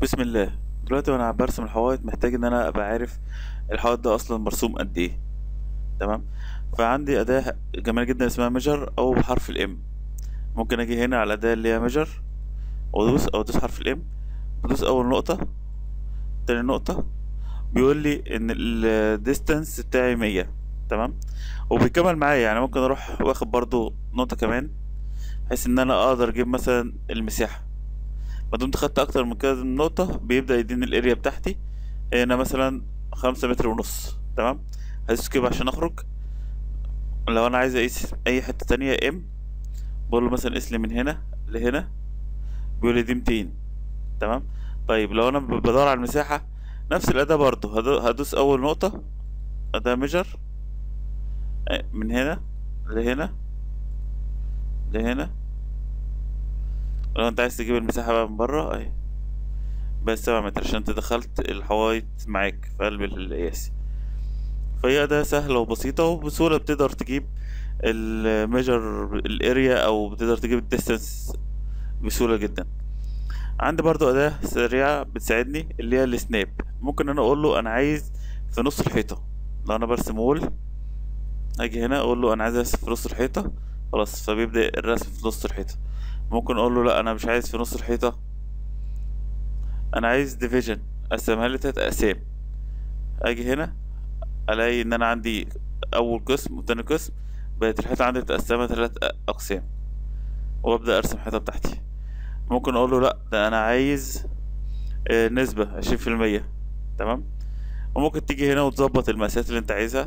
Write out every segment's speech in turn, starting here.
بسم الله. دلوقتي وانا برسم الحوائط محتاج ان انا ابقى عارف الحوائط ده اصلا مرسوم قد ايه. تمام. فعندي اداة جميلة جدا اسمها ميجر او بحرف الام. ممكن اجي هنا على الاداة اللي هي ميجر وادوس او ادوس حرف الام. بدوس اول نقطة، تاني نقطة، بيقول لي ان الديستانس بتاعي 100. تمام. وبيكمل معايا، يعني ممكن اروح واخد برضو نقطة كمان بحيث ان انا اقدر اجيب مثلا المساحة. ما دمت خدت اكتر من كده من نقطة بيبدأ يديني الاريا بتاعتي. هنا مثلا 5 متر ونص. تمام. هدوس كده عشان اخرج. لو انا عايز اقيس اي حتة تانية ام، بقول له مثلا قيس لي من هنا لهنا، بيقول لي دي 200. تمام. طيب لو انا بدور على المساحة، نفس الأداة برضو هدوس أول نقطة، أداة ميجر، من هنا لهنا لهنا. لو انت عايز تجيب المساحة بقى من بره اهي، بس 7 متر عشان انت دخلت الحوايط معاك في قلب القياس. فهي أداة سهلة وبسيطة وبسهولة بتقدر تجيب الميجر الاريا او بتقدر تجيب الديستانس بسهولة جدا. عندي برضو أداة سريعة بتساعدني اللي هي السناب. ممكن انا اقول له انا عايز في نص الحيطة. لو انا برسم وول، اجي هنا اقول له انا عايز ارسم في نص الحيطة، خلاص فبيبدأ الرسم في نص الحيطة. ممكن اقول له لا انا مش عايز في نص الحيطة، انا عايز ديفيجن، اقسمها لي 3 اقسام. اجي هنا الاقي ان انا عندي اول قسم وتاني قسم، بقت الحيطة عندي متقسمة 3 اقسام، وابدأ ارسم الحيطة بتاعتي. ممكن اقول له لا ده انا عايز نسبة 20%. تمام. وممكن تيجي هنا وتظبط المقاسات اللي انت عايزها.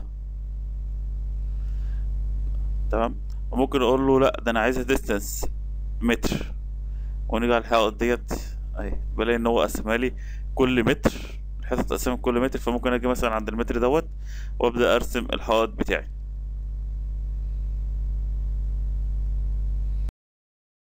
تمام. وممكن اقول له لا ده انا عايزها ديستانس متر، ونيجي على الحائط ديت اهي بلاقي ان هو قسمها لي كل متر. الحيطة اتقسمت كل متر، فممكن اجي مثلا عند المتر دوت وابدأ ارسم الحائط بتاعي.